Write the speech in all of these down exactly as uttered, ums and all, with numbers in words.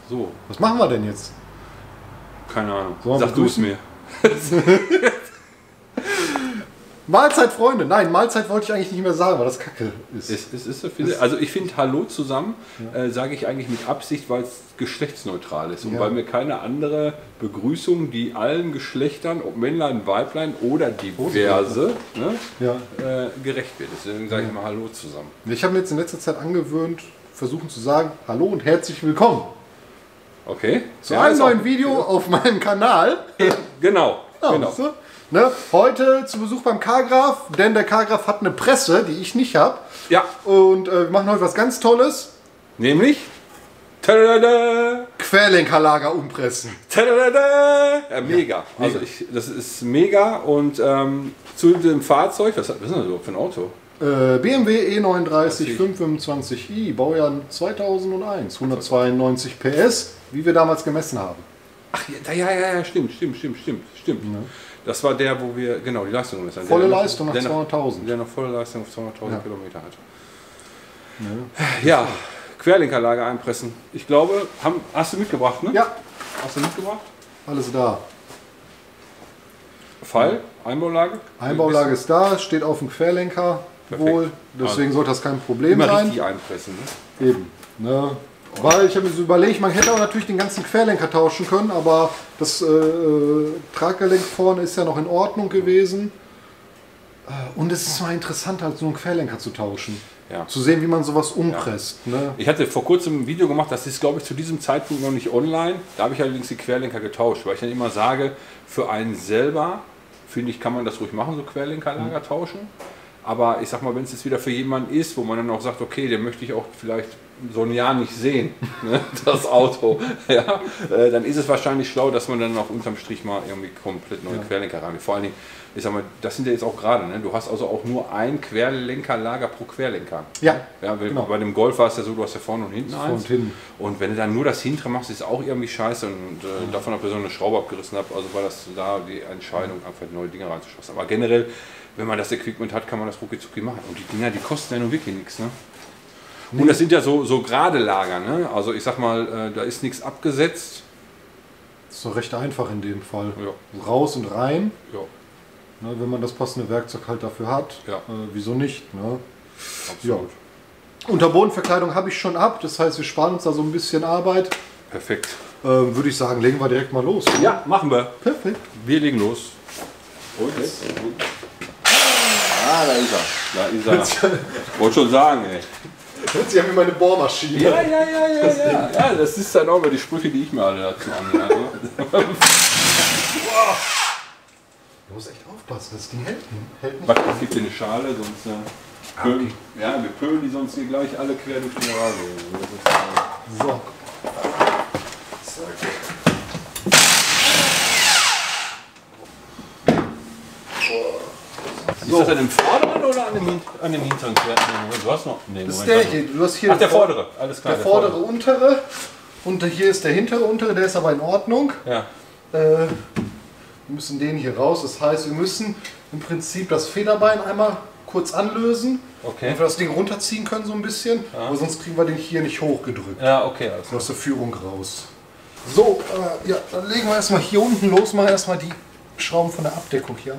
So. Was machen wir denn jetzt? Keine Ahnung. So, Sag du es mir. Mahlzeit, Freunde. Nein, Mahlzeit wollte ich eigentlich nicht mehr sagen, weil das Kacke ist. Es, es ist so viele, also ich finde Hallo zusammen, ja. äh, sage ich eigentlich mit Absicht, weil es geschlechtsneutral ist und ja. weil mir keine andere Begrüßung, die allen Geschlechtern, ob Männlein, Weiblein oder diverse, ne, ja. äh, gerecht wird. Deswegen sage ich immer Hallo zusammen. Ich habe mir jetzt in letzter Zeit angewöhnt, versuchen zu sagen Hallo und herzlich willkommen. Okay. Zu ja, einem neuen Video auf meinem Kanal. Genau. Ja, genau. So. Ne, heute zu Besuch beim K-Graf, denn der K-Graf hat eine Presse, die ich nicht habe. Ja. Und äh, wir machen heute was ganz Tolles. Nämlich Tadada! Querlenkerlager umpressen. Tadada! Ja, mega. Ja, also ich, das ist mega. Und ähm, zu dem Fahrzeug, was, was ist das überhaupt für ein Auto? Äh, B M W E neununddreißig fünfhundertfünfundzwanzig i, Baujahr zweitausendeins, hundertzweiundneunzig P S, wie wir damals gemessen haben. Ach ja, ja, ja, ja stimmt, stimmt, stimmt, stimmt, stimmt. Ja. Das war der, wo wir, genau, die Leistung gemessen haben. Volle der Leistung noch, nach zweihunderttausend. Der noch volle Leistung auf zweihunderttausend ja. Kilometer hat. Ja, ja, Querlenkerlager einpressen. Ich glaube, haben, hast du mitgebracht, ne? Ja. Hast du mitgebracht? Alles da. Fall, Einbaulage? Einbaulage ist da, steht auf dem Querlenker Perfekt. wohl. Deswegen also, sollte das kein Problem immer sein. Richtig einpressen, ne? Eben. Ne? Weil ich habe mir so überlegt, man hätte auch natürlich den ganzen Querlenker tauschen können, aber das äh, Traggelenk vorne ist ja noch in Ordnung gewesen. Und es ist mal interessant, halt so einen Querlenker zu tauschen. Ja. Zu sehen, wie man sowas umpresst. Ja. Ne? Ich hatte vor kurzem ein Video gemacht, das ist, glaube ich, zu diesem Zeitpunkt noch nicht online. Da habe ich allerdings die Querlenker getauscht, weil ich dann immer sage, für einen selber, finde ich, kann man das ruhig machen, so Querlenkerlager mhm. tauschen. Aber ich sag mal, wenn es jetzt wieder für jemanden ist, wo man dann auch sagt, okay, den möchte ich auch vielleicht so ein Jahr nicht sehen, ne, das Auto, ja, äh, dann ist es wahrscheinlich schlau, dass man dann auch unterm Strich mal irgendwie komplett neue ja. Querlenker rein. Vor allen Dingen, ich sag mal, das sind ja jetzt auch gerade, ne? Du hast also auch nur ein Querlenkerlager pro Querlenker. Ja. ja wenn, genau. Bei dem Golf war es ja so, du hast ja vorne und hinten eins. Und, hinten. Und wenn du dann nur das hintere machst, ist auch irgendwie scheiße. Und äh, ja. davon habe ich so eine Schraube abgerissen, habe, also war das da die Entscheidung, einfach neue Dinge reinzuschmeißen. Aber generell, wenn man das Equipment hat, kann man das rucki zucki machen. Und die Dinger, die kosten ja nun wirklich nichts. Ne? Nee. Und das sind ja so, so gerade Lager. Ne? Also ich sag mal, äh, da ist nichts abgesetzt. Das ist doch recht einfach in dem Fall. Ja. Raus und rein. Ja. Ne, wenn man das passende Werkzeug halt dafür hat. Ja. Äh, wieso nicht? Ne? Absolut. Ja. Unterbodenverkleidung habe ich schon ab. Das heißt, wir sparen uns da so ein bisschen Arbeit. Perfekt. Äh, Würde ich sagen, legen wir direkt mal los. Oder? Ja, machen wir. Perfekt. Wir legen los. Und jetzt? Ah, da ist er. Da ist er. Ich wollte schon sagen, ey. Sie haben wie meine Bohrmaschine. Ja, ja, ja, ja, das ja. ja. Das ist dann auch mal die Sprüche, die ich mir alle dazu anhöre. Du musst echt aufpassen, das Ding hält, hält nicht. Warte, es gibt hier eine Schale, sonst äh, pölen, okay. ja, wir pölen die sonst hier gleich alle quer durch die Garage. So. Ist so. Das an dem vorderen oder an dem, an dem hinteren Quer? Du hast noch. Nee, das ist der hier. Du hast hier Ach, der vordere. Alles klar. Der, der vordere, vordere, untere. Und hier ist der hintere, untere. Der ist aber in Ordnung. Ja. Äh, wir müssen den hier raus. Das heißt, wir müssen im Prinzip das Federbein einmal kurz anlösen. Okay. Damit wir das Ding runterziehen können so ein bisschen. Ja. Aber sonst kriegen wir den hier nicht hochgedrückt. Ja, okay. Also. Aus der Führung raus. So, äh, ja, dann legen wir erstmal hier unten los. Machen erstmal die Schrauben von der Abdeckung hier.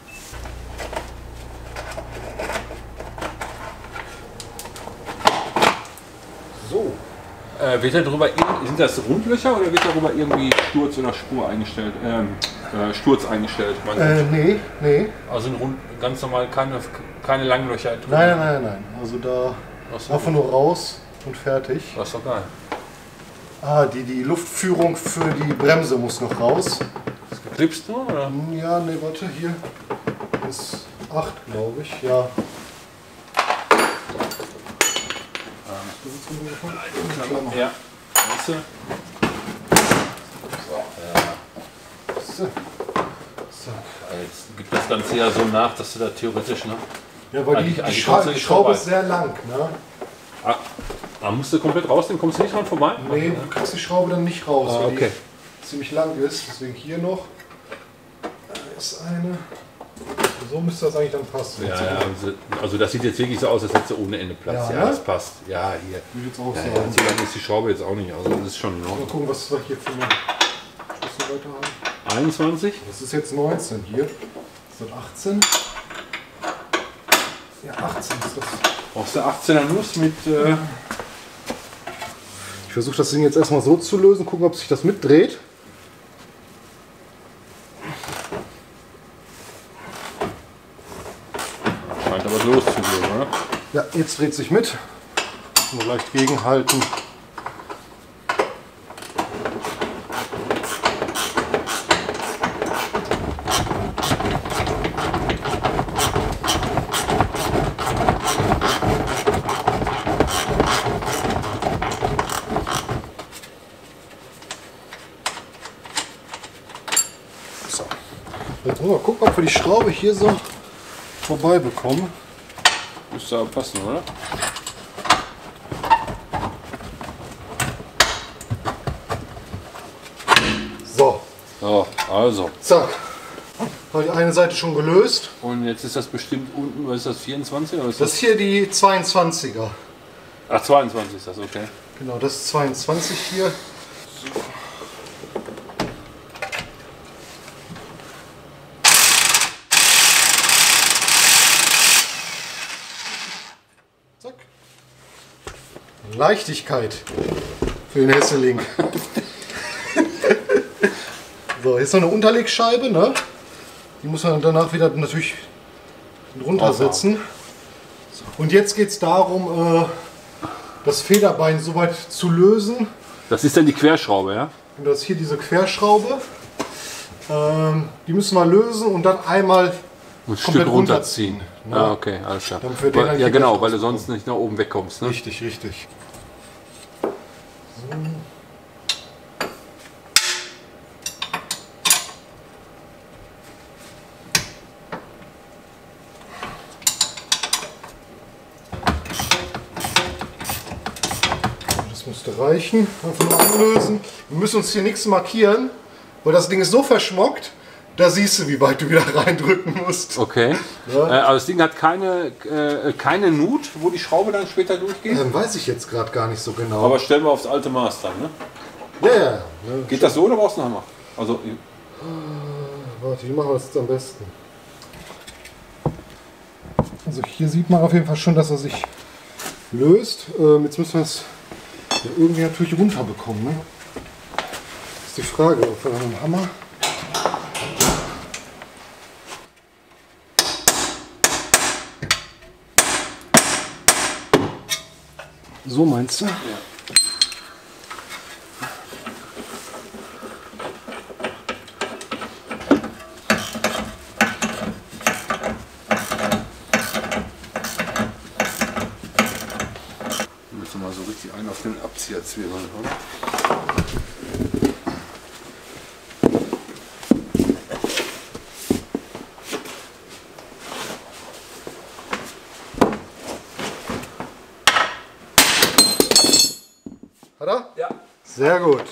So. Äh, wird darüber, sind das Rundlöcher oder wird darüber irgendwie Sturz oder Spur eingestellt? Ähm, äh, Sturz eingestellt? Äh, nee, nee. Also ein Rund, ganz normal keine, keine langen Löcher drin? Nein, nein, nein, nein. Also da einfach nur raus und fertig. Das ist doch geil. Ah, die, die Luftführung für die Bremse muss noch raus. Ist geklipst nur, oder? Ja, ne, warte, hier ist acht, glaube ich, ja. Ja. Weißt du? So. Ja. So. So. Jetzt gibt das Ganze ja so nach, dass du da theoretisch, ne? Ja, weil die, die, Schra die Schraube ist sehr lang, ne? Ah, da musst du komplett rausnehmen, kommst du nicht dran vorbei? Nee, du kriegst die Schraube dann nicht raus, ah, weil okay. die ziemlich lang ist. Deswegen hier noch. Da ist eine. So müsste das eigentlich dann passen. Ja, ja, also das sieht jetzt wirklich so aus, als hätte sie ohne Ende Platz. Ja, Ja, ja, ne? das passt. Ja, hier. Würde ich jetzt auch Ja, sagen. ja, so lang ist die Schraube jetzt auch nicht. Also das ist schon in Mal Ordnung. gucken, was wir hier für eine Schlüsselweite haben. einundzwanzig? Das ist jetzt neunzehn hier. Das ist achtzehn. Ja, achtzehn ist das. Brauchst du achtzehner Nuss mit... Äh Ich versuche das Ding jetzt erstmal so zu lösen, gucken, ob sich das mitdreht. scheint aber loszugehen, oder? Ja, jetzt dreht sich mit. Nur leicht gegenhalten. So. Jetzt müssen wir gucken, ob wir die Schraube hier so vorbei bekommen. Müsste aber passen, oder? So, So, also. zack. War die eine Seite schon gelöst. Und jetzt ist das bestimmt unten, was ist das, vierundzwanzig? Oder ist Das das ist hier die zweiundzwanziger. Ach, zweiundzwanzig ist das, okay. Genau, das ist zweiundzwanzig hier. Zack. Leichtigkeit für den Hesseling. So, hier ist noch eine Unterlegscheibe, ne? Die muss man danach wieder natürlich runtersetzen. So, und jetzt geht es darum, äh, das Federbein soweit zu lösen. Das ist dann die Querschraube, ja? Und das ist hier diese Querschraube. Ähm, die müssen wir lösen und dann einmal Ein Stück komplett runterziehen. runterziehen, ne? Ah, okay, alles klar. Damit wir den Weil, dann ja, hier genau, gleich weil du rausbekommen. sonst nicht nach oben wegkommst. Ne? Richtig, richtig. Das müsste reichen. Einfach nur anlösen. Wir müssen uns hier nichts markieren, weil das Ding ist so verschmockt, da siehst du, wie weit du wieder reindrücken musst. Okay. Ja. Äh, aber das Ding hat keine, äh, keine Nut, wo die Schraube dann später durchgeht. Ähm, weiß ich jetzt gerade gar nicht so genau. Aber stellen wir aufs alte Maß dann, ne? ja, ja, ja. Geht das so oder brauchst du einen Hammer? Also, Warte, wie machen wir das jetzt am besten? Also hier sieht man auf jeden Fall schon, dass er sich löst. Ähm, jetzt müssen wir es ja irgendwie natürlich runterbekommen. Ne? Das ist die Frage, ob wir mit dem Hammer... So meinst du? ja. Müssen wir mal so richtig einen auf den Abzieher zwiebeln, oder? Hat er? Ja. Sehr gut.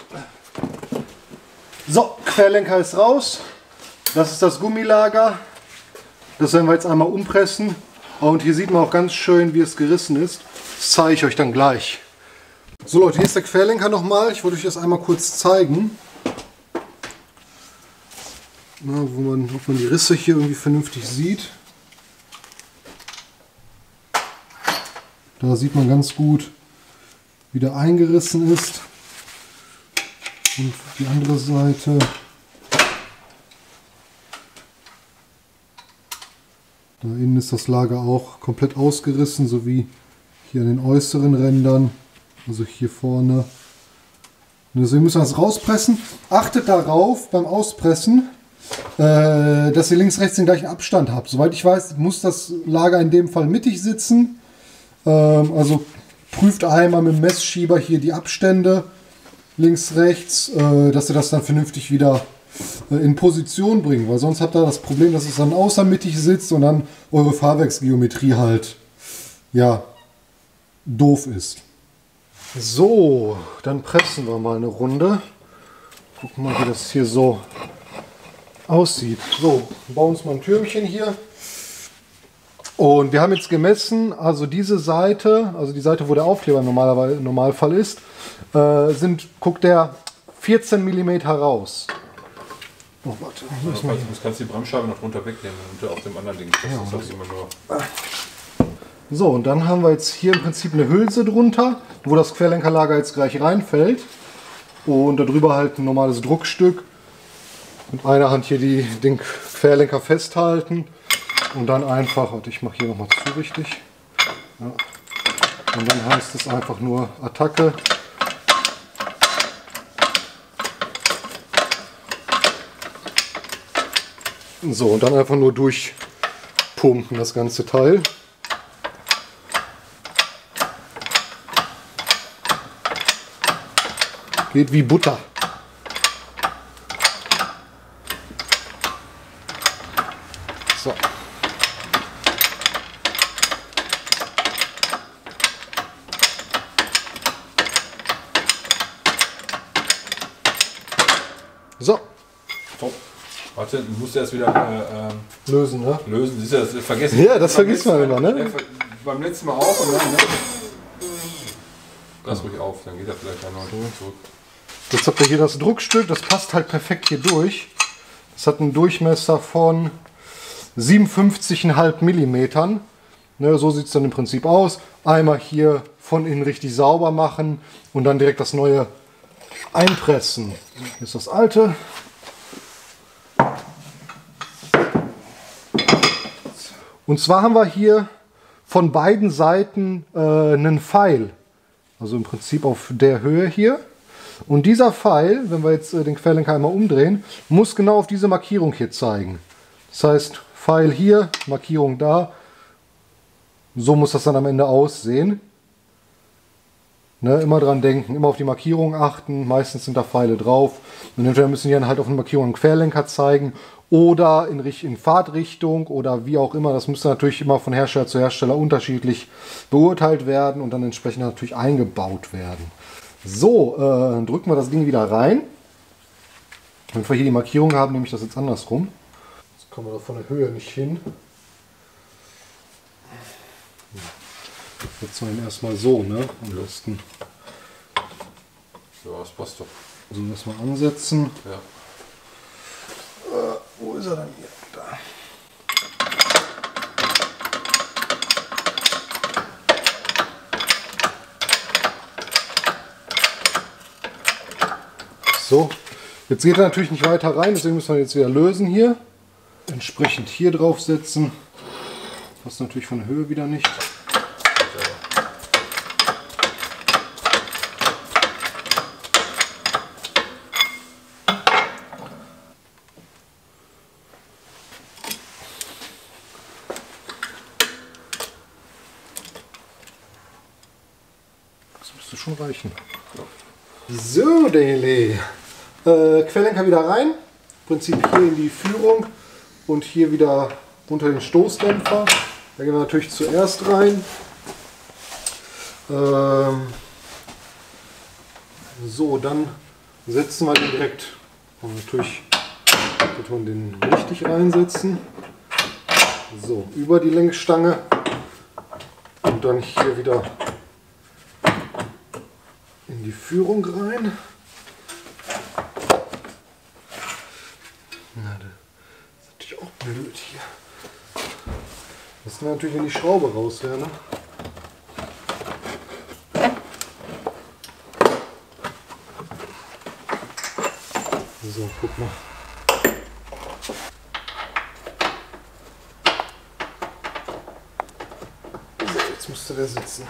So, Querlenker ist raus. Das ist das Gummilager. Das werden wir jetzt einmal umpressen. Und hier sieht man auch ganz schön, wie es gerissen ist. Das zeige ich euch dann gleich. So Leute, hier ist der Querlenker nochmal. Ich wollte euch das einmal kurz zeigen. Na, wo man, ob man die Risse hier irgendwie vernünftig sieht. Da sieht man ganz gut, wie der eingerissen ist. Und die andere Seite. Da innen ist das Lager auch komplett ausgerissen, sowie hier an den äußeren Rändern. Also hier vorne. Und deswegen müssen wir das rauspressen. Achtet darauf beim Auspressen, äh, dass ihr links, rechts den gleichen Abstand habt. Soweit ich weiß, muss das Lager in dem Fall mittig sitzen. Ähm, also prüft einmal mit dem Messschieber hier die Abstände. Links, rechts, äh, dass ihr das dann vernünftig wieder äh, in Position bringt. Weil sonst habt ihr das Problem, dass es dann außermittig sitzt und dann eure Fahrwerksgeometrie halt, ja, doof ist. So, dann pressen wir mal eine Runde. Gucken mal, wie das hier so aussieht. So, bauen uns mal ein Türmchen hier. Und wir haben jetzt gemessen, also diese Seite, also die Seite, wo der Aufkleber normalerweise im Normalfall ist, äh, sind, guckt der vierzehn Millimeter raus. Oh, warte. Also, du kannst die Bremsscheibe noch drunter wegnehmen und auf dem anderen Ding. Das Ja, ist das immer nur. So, und dann haben wir jetzt hier im Prinzip eine Hülse drunter, wo das Querlenkerlager jetzt gleich reinfällt. Und darüber halt ein normales Druckstück. Mit einer Hand hier die, den Querlenker festhalten. Und dann einfach, warte, ich mache hier nochmal zu richtig. Ja. Und dann heißt es einfach nur Attacke. So, und dann einfach nur durchpumpen das ganze Teil. Geht wie Butter. So. So. Top. Warte, du musst erst wieder äh, ähm, Lösen, ne? lösen. Siehst du, das vergessen. Ja, das vergisst man immer, ne? Ja, beim letzten Mal auch und dann, ne? Lass ruhig auf, dann geht er vielleicht auch noch zurück. Jetzt habt ihr hier das Druckstück, das passt halt perfekt hier durch. Das hat einen Durchmesser von siebenundfünfzig Komma fünf Millimetern. Ne, so sieht es dann im Prinzip aus. Einmal hier von innen richtig sauber machen und dann direkt das neue einpressen. Hier ist das alte. Und zwar haben wir hier von beiden Seiten äh, einen Pfeil. Also im Prinzip auf der Höhe hier. Und dieser Pfeil, wenn wir jetzt äh, den Querlenker einmal umdrehen, muss genau auf diese Markierung hier zeigen. Das heißt, Pfeil hier, Markierung da. So muss das dann am Ende aussehen. Ne, immer dran denken, immer auf die Markierung achten. Meistens sind da Pfeile drauf. Und entweder müssen die dann halt auf eine Markierung einen Querlenker zeigen oder in, in Fahrtrichtung oder wie auch immer. Das müsste natürlich immer von Hersteller zu Hersteller unterschiedlich beurteilt werden und dann entsprechend natürlich eingebaut werden. So, äh, drücken wir das Ding wieder rein. Wenn wir hier die Markierung haben, nehme ich das jetzt andersrum. Jetzt kommen wir da von der Höhe nicht hin. Setzen wir ihn erstmal so, ne? Am besten. Ja, das passt doch. So, erstmal ansetzen. Ja. Äh, wo ist er denn hier? Da. So, jetzt geht er natürlich nicht weiter rein, deswegen müssen wir jetzt wieder lösen hier. Entsprechend hier drauf setzen. Passt natürlich von der Höhe wieder nicht. Das müsste schon reichen. So, Daily. Äh, Querlenker wieder rein. Im Prinzip hier in die Führung und hier wieder unter den Stoßdämpfer. Da gehen wir natürlich zuerst rein. Ähm, so, dann setzen wir den direkt. Und natürlich wird man den richtig reinsetzen. So, über die Lenkstange. Und dann hier wieder in die Führung rein. Na, das ist natürlich auch blöd hier. Das wäre natürlich, wenn die Schraube raus wäre, ne? So, guck mal. So, jetzt müsste der sitzen.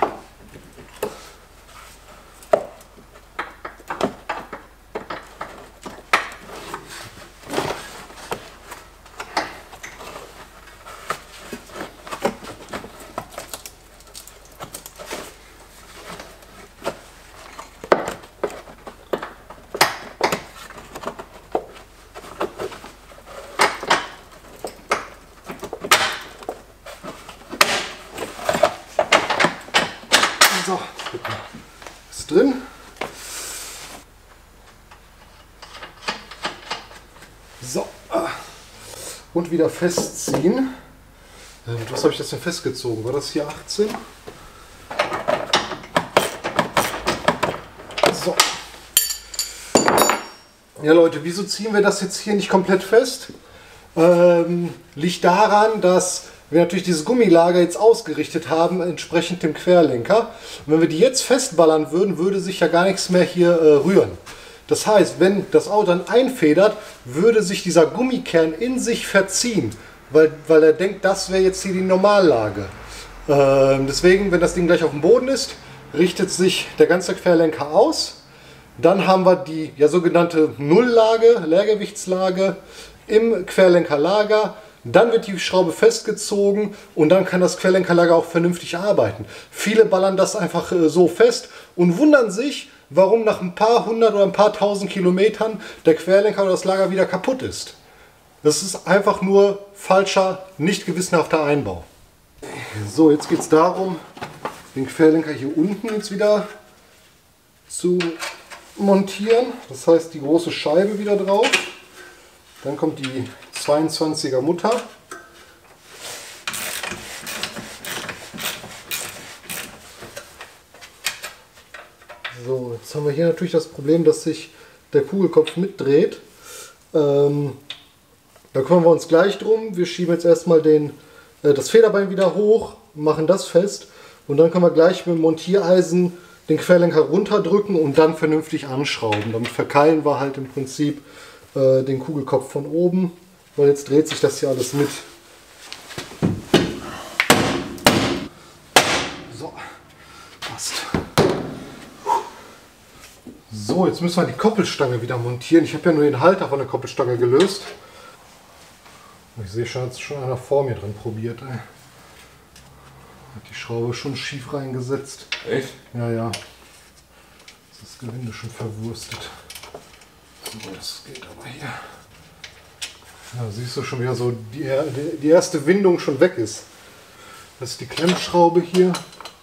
So, ist drin. So, und wieder festziehen. Ähm, was habe ich das denn festgezogen? War das hier achtzehn? So. Ja Leute, wieso ziehen wir das jetzt hier nicht komplett fest? Ähm, liegt daran, dass wir natürlich dieses Gummilager jetzt ausgerichtet haben, entsprechend dem Querlenker. Und wenn wir die jetzt festballern würden, würde sich ja gar nichts mehr hier äh, rühren. Das heißt, wenn das Auto dann einfedert, würde sich dieser Gummikern in sich verziehen, weil, weil er denkt, das wäre jetzt hier die Normallage. Ähm, deswegen, wenn das Ding gleich auf dem Boden ist, richtet sich der ganze Querlenker aus. Dann haben wir die ja, sogenannte Nulllage, Leergewichtslage im Querlenkerlager. Dann wird die Schraube festgezogen und dann kann das Querlenkerlager auch vernünftig arbeiten. Viele ballern das einfach äh, so fest und wundern sich, warum nach ein paar hundert oder ein paar tausend Kilometern der Querlenker oder das Lager wieder kaputt ist. Das ist einfach nur falscher, nicht gewissenhafter Einbau. So, jetzt geht es darum, den Querlenker hier unten jetzt wieder zu montieren. Das heißt, die große Scheibe wieder drauf. Dann kommt die zweiundzwanziger Mutter. So, jetzt haben wir hier natürlich das Problem, dass sich der Kugelkopf mitdreht. Ähm, da kümmern wir uns gleich drum. Wir schieben jetzt erstmal den, äh, das Federbein wieder hoch, machen das fest und dann können wir gleich mit dem Montiereisen den Querlenker runterdrücken und dann vernünftig anschrauben. Damit verkeilen wir halt im Prinzip äh, den Kugelkopf von oben, weil jetzt dreht sich das hier alles mit. So, passt. So, jetzt müssen wir die Koppelstange wieder montieren. Ich habe ja nur den Halter von der Koppelstange gelöst. Ich sehe schon, jetzt schon einer vor mir drin probiert. Ey. Hat die Schraube schon schief reingesetzt. Echt? Ja, ja. Das ist das Gewinde schon verwurstet. So, das geht aber hier. Ja, siehst du schon wieder so, die, die erste Windung schon weg ist. Das ist die Klemmschraube hier.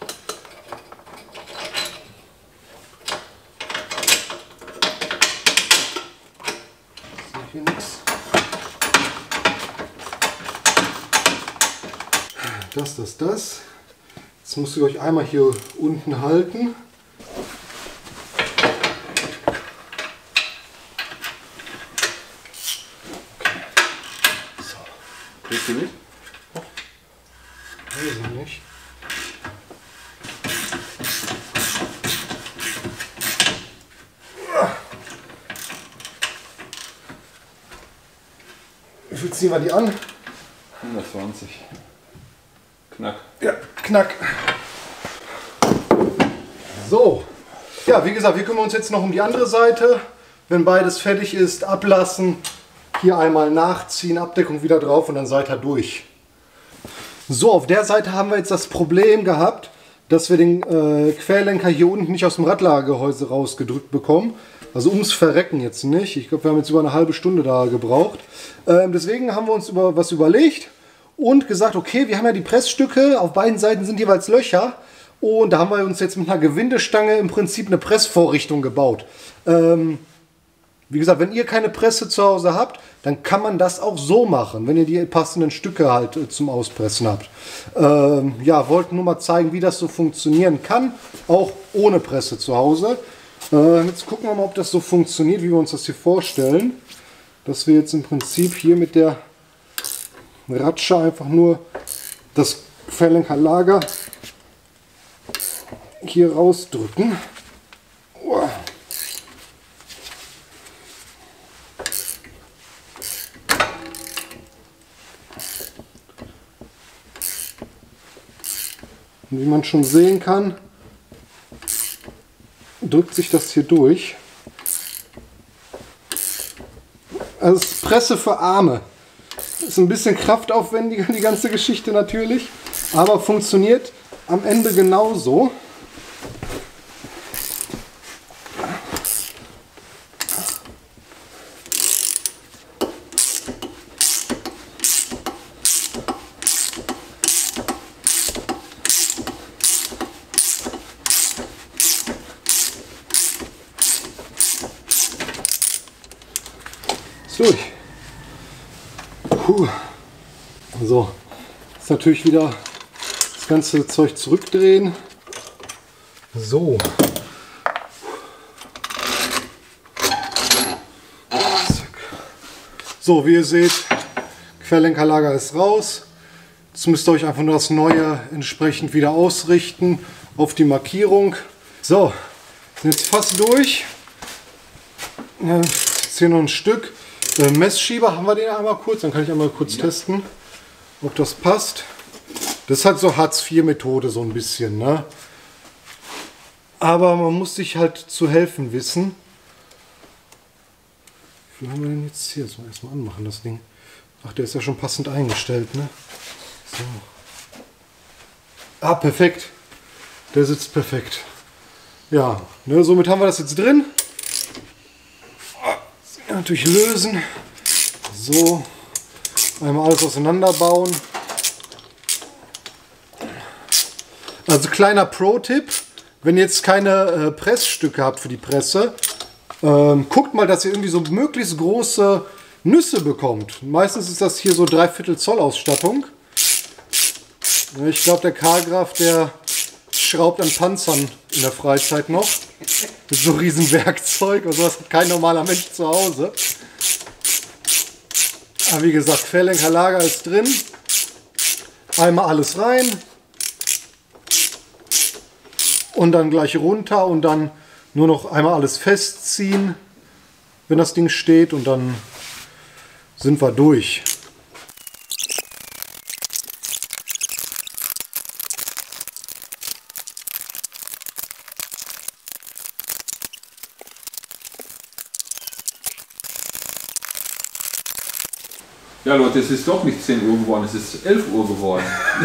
Ich sehe hier nichts. Das, das, das. Jetzt müsst ihr euch einmal hier unten halten. Kriegst du mit? Weiß ich nicht. Wie viel ziehen wir die an? hundertzwanzig. Knack. Ja, knack. So. Ja, wie gesagt, wir kümmern uns jetzt noch um die andere Seite. Wenn beides fertig ist, ablassen. Hier einmal nachziehen, Abdeckung wieder drauf und dann seid ihr durch. So, auf der Seite haben wir jetzt das Problem gehabt, dass wir den äh, Querlenker hier unten nicht aus dem Radlagergehäuse rausgedrückt bekommen. Also ums Verrecken jetzt nicht. Ich glaube, wir haben jetzt über eine halbe Stunde da gebraucht. Ähm, deswegen haben wir uns über was überlegt und gesagt, okay, wir haben ja die Pressstücke, auf beiden Seiten sind jeweils Löcher. Und da haben wir uns jetzt mit einer Gewindestange im Prinzip eine Pressvorrichtung gebaut. Ähm, Wie gesagt, wenn ihr keine Presse zu Hause habt, dann kann man das auch so machen, wenn ihr die passenden Stücke halt äh, zum Auspressen habt. Ähm, ja, wollte nur mal zeigen, wie das so funktionieren kann, auch ohne Presse zu Hause. Äh, jetzt gucken wir mal, ob das so funktioniert, wie wir uns das hier vorstellen. Dass wir jetzt im Prinzip hier mit der Ratsche einfach nur das Querlenkerlager hier rausdrücken. Uah. Und wie man schon sehen kann, drückt sich das hier durch. Also es ist Presse für Arme. Ist ein bisschen kraftaufwendiger, die ganze Geschichte natürlich, aber funktioniert am Ende genauso. Durch. Puh. So, Jetzt natürlich wieder das ganze Zeug zurückdrehen. So. So, wie ihr seht, Querlenkerlager ist raus. Jetzt müsst ihr euch einfach nur das Neue entsprechend wieder ausrichten auf die Markierung. So, sind jetzt fast durch. Jetzt hier noch ein Stück. Äh, Messschieber, haben wir den einmal kurz? Dann kann ich einmal kurz ja. testen, ob das passt. Das ist halt so Hartz vier Methode so ein bisschen, ne? Aber man muss sich halt zu helfen wissen. Wie viel haben wir denn jetzt hier? Das mal erstmal anmachen, das Ding. Ach, der ist ja schon passend eingestellt, ne? So. Ah, perfekt. Der sitzt perfekt. Ja, ne, somit haben wir das jetzt drin. Natürlich lösen. So. Einmal alles auseinanderbauen. Also kleiner Pro-Tipp. Wenn ihr jetzt keine äh, Pressstücke habt für die Presse, ähm, guckt mal, dass ihr irgendwie so möglichst große Nüsse bekommt. Meistens ist das hier so Dreiviertel Zoll Ausstattung. Ich glaube, der Karl-Graf, der schraubt an Panzern in der Freizeit noch. Mit so riesen Werkzeug. Und sowas hat kein normaler Mensch zu Hause. Aber wie gesagt, Querlenkerlager ist drin. Einmal alles rein. Und dann gleich runter und dann nur noch einmal alles festziehen, wenn das Ding steht, und dann sind wir durch. Ja Leute, es ist doch nicht zehn Uhr geworden, es ist elf Uhr geworden.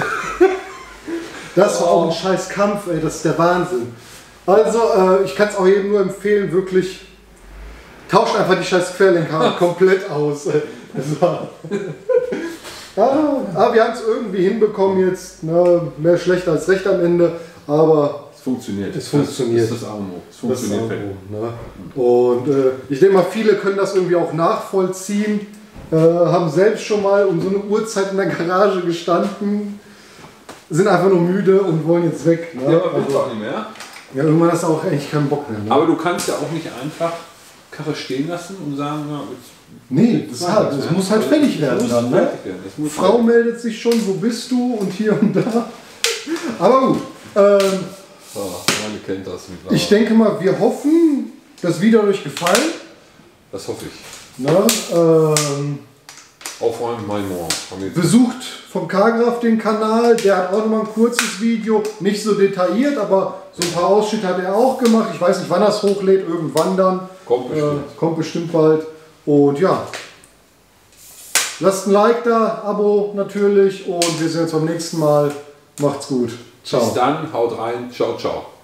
Das war auch ein scheiß Kampf, ey, das ist der Wahnsinn. Also, äh, ich kann es auch jedem nur empfehlen, wirklich, tauscht einfach die scheiß Querlenker komplett aus. Das war ja, aber wir haben es irgendwie hinbekommen jetzt, ne? Mehr schlecht als recht am Ende, aber es funktioniert. Es funktioniert. Das ist das A und O. Es funktioniert. Das ist A und O, ne? Und äh, ich denke mal, viele können das irgendwie auch nachvollziehen, äh, haben selbst schon mal um so eine Uhrzeit in der Garage gestanden, sind einfach nur müde und wollen jetzt weg. Ne? Ja, aber also, auch nicht mehr. Ja, irgendwann hast du auch eigentlich keinen Bock mehr. Ne? Aber du kannst ja auch nicht einfach Karre stehen lassen und sagen, ja, jetzt nee, das, halt, das muss halt fertig werden. Dann, ne? Frau meldet sich schon, wo bist du und hier und da. Aber gut. Ähm, oh, meine kennt das. Ich denke mal, wir hoffen, das Video hat euch gefallen. Das hoffe ich. Ne? Ähm, Aufräumen, mein Moor. Besucht vom Karl-Graf den Kanal, der hat auch noch mal ein kurzes Video, nicht so detailliert, aber so ein paar Ausschnitte hat er auch gemacht. Ich weiß nicht, wann er es hochlädt, irgendwann dann. Kommt bestimmt. Äh, kommt bestimmt bald. Und ja, lasst ein Like da, Abo natürlich, und wir sehen uns beim nächsten Mal. Macht's gut. Ciao. Bis dann, haut rein. Ciao, ciao.